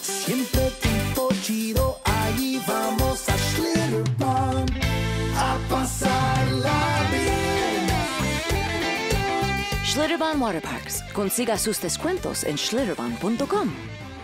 Siempre tipo chido, ahí vamos a Schlitterbahn a pasarla bien. Schlitterbahn Water Parks. Consiga sus descuentos en schlitterbahn.com.